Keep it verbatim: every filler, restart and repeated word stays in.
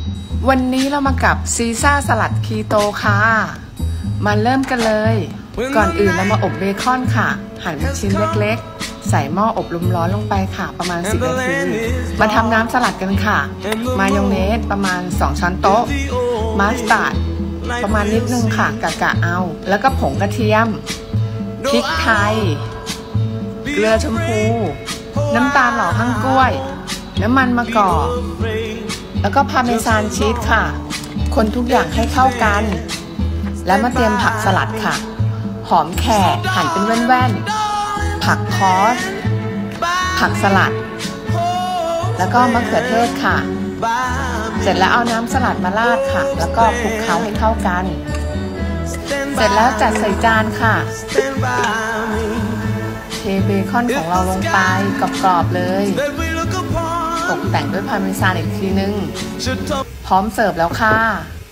วันนี้เรามากับซีซ่าสลัดคีโตค่ะมาเริ่มกันเลยก่อนอื่นเรามาอบเบคอนค่ะหั่นเป็นชิ้นเล็กๆใส่หม้ออบลมร้อนลงไปค่ะประมาณสิบนาทีมาทำน้ำสลัดกันค่ะมายองเนสประมาณสองช้อนโต๊ะมัสตาร์ดประมาณนิดนึงค่ะกะกะเอาแล้วก็ผงกระเทียมพริกไทยเกลือชมพูน้ำตาลหล่อหั่งกล้วยน้ำมันมะกอกแล้วก็พาเมซานชีสค่ะคนทุกอย่างให้เข้ากันแล้วมาเตรียมผักสลัดค่ะหอมแขกหั่นเป็นแว่นๆผักคอสผักสลัดแล้วก็มะเขือเทศค่ะเสร็จแล้วเอาน้ำสลัดมาราดค่ะแล้วก็คลุกเคล้าให้เข้ากันเสร็จแล้วจัดใส่จานค่ะเทเบคอนของเราลงไปกรอบๆเลยตกแต่งด้วยพาร์เมซานอีกทีนึงพร้อมเสิร์ฟแล้วค่ะ